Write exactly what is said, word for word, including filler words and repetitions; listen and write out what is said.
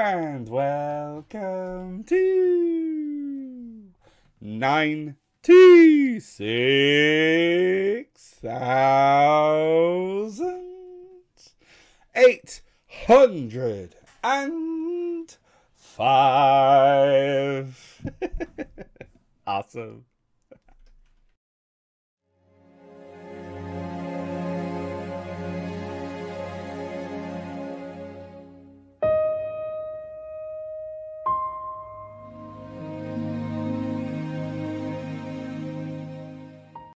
and welcome to ninety-six thousand eight hundred and five. Awesome.